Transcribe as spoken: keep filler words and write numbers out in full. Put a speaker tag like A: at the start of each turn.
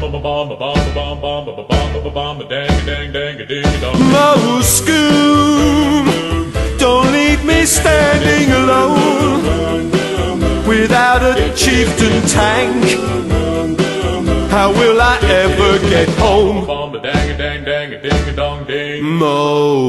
A: Moulsecoomb, don't leave me standing alone without a chieftain tank. How will I ever get home? Mo